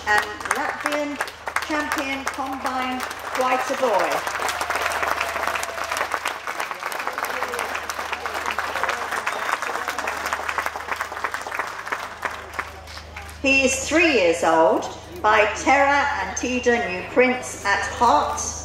and Latvian champion combine fighter boy. He is 3 years old, by Terra Antida New Prince at heart,